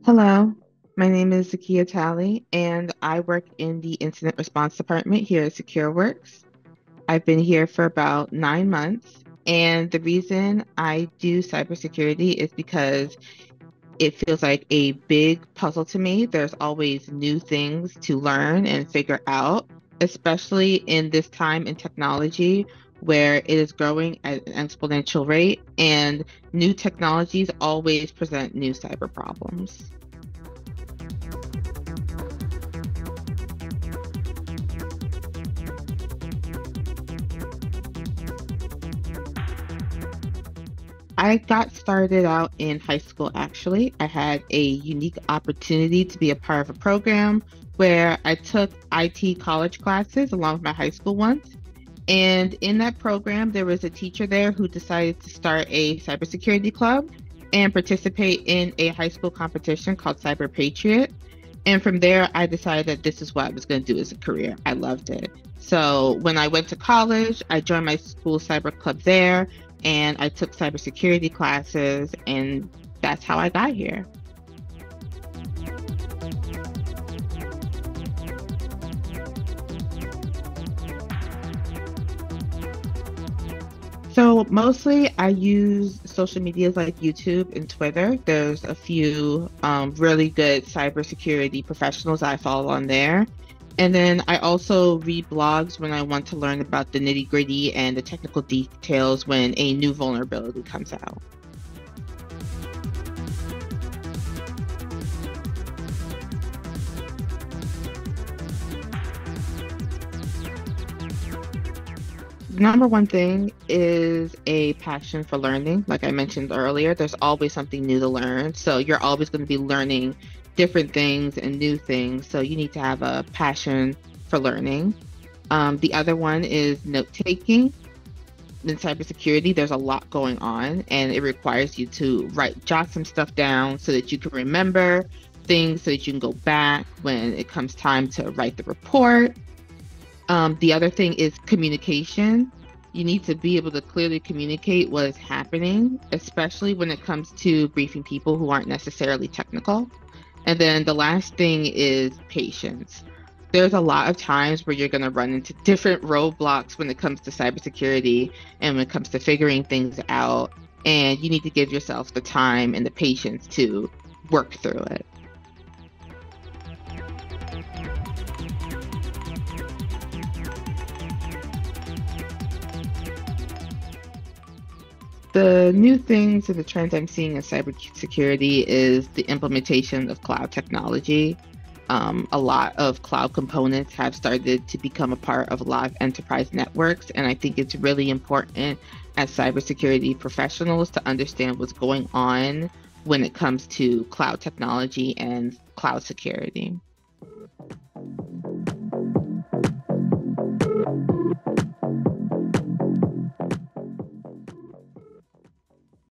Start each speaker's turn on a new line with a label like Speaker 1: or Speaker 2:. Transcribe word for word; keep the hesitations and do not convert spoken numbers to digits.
Speaker 1: Hello, my name is Zakia Talley, and I work in the incident response department here at SecureWorks. I've been here for about nine months, and the reason I do cybersecurity is because it feels like a big puzzle to me. There's always new things to learn and figure out, especially in this time in technology where it is growing at an exponential rate, and new technologies always present new cyber problems. I got started out in high school, actually. I had a unique opportunity to be a part of a program where I took I T college classes along with my high school ones. And in that program, there was a teacher there who decided to start a cybersecurity club and participate in a high school competition called Cyber Patriot. And from there, I decided that this is what I was going to do as a career. I loved it. So when I went to college, I joined my school cyber club there and I took cybersecurity classes, and that's how I got here. So mostly I use social medias like YouTube and Twitter. There's a few um, really good cybersecurity professionals I follow on there. And then I also read blogs when I want to learn about the nitty gritty and the technical details when a new vulnerability comes out. Number one thing is a passion for learning. Like I mentioned earlier, there's always something new to learn. So you're always going to be learning different things and new things. So you need to have a passion for learning. Um, the other one is note taking. In cybersecurity, there's a lot going on, and it requires you to write, jot some stuff down so that you can remember things so that you can go back when it comes time to write the report. Um, the other thing is communication. You need to be able to clearly communicate what is happening, especially when it comes to briefing people who aren't necessarily technical. And then the last thing is patience. There's a lot of times where you're going to run into different roadblocks when it comes to cybersecurity and when it comes to figuring things out. And you need to give yourself the time and the patience to work through it. The new things and the trends I'm seeing in cybersecurity is the implementation of cloud technology. Um, a lot of cloud components have started to become a part of a lot of enterprise networks, and I think it's really important as cybersecurity professionals to understand what's going on when it comes to cloud technology and cloud security.